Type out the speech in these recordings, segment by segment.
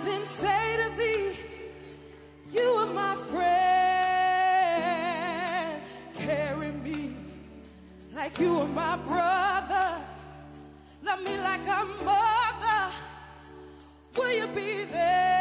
than say to thee, you are my friend. Carry me like you are my brother. Love me like a mother. Will you be there?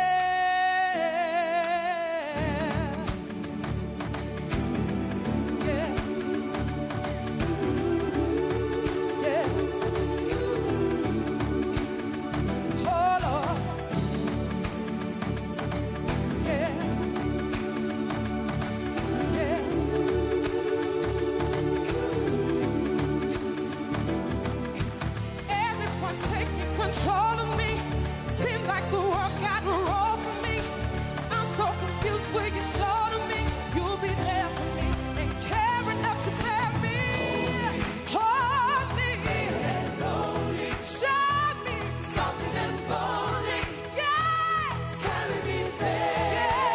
Control of me. Seems like the world got roll for me. I'm so confused. Will you show to me? You'll be there for me and care enough to bear me. Hold me and lonely. Show me something and boldly. Yeah, carry me there.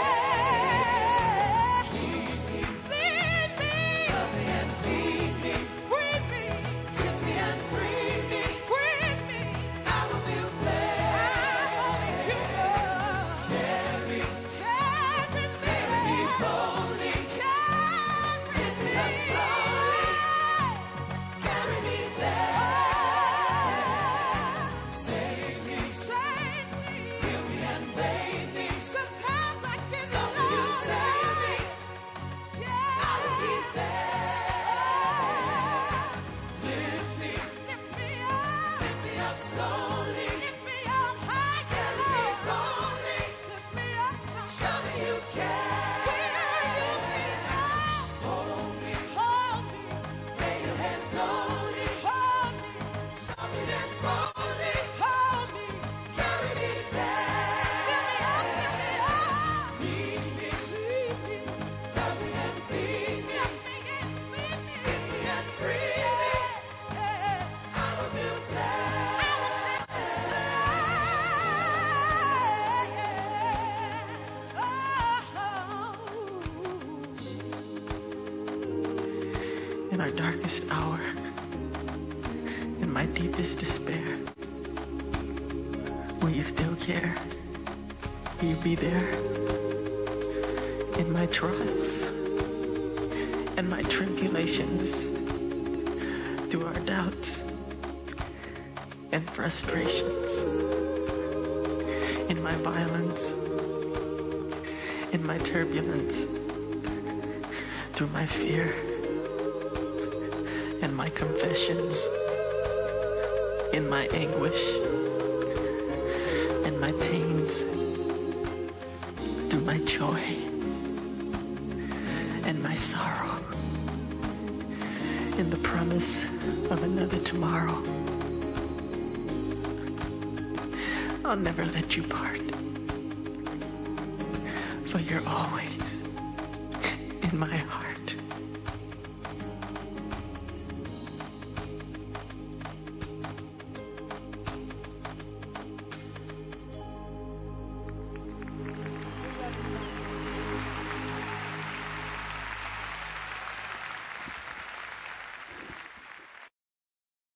Yeah, lead me, love me and feed me, free me, kiss me and free me. In our darkest hour, in my deepest despair, will you still care? Will you be there? In my trials and my tribulations, through our doubts and frustrations, in my violence, in my turbulence, through my fear and my confessions, in my anguish and my pains, through my joy and my sorrow, in the promise of another tomorrow. I'll never let you part, for you're always in my heart.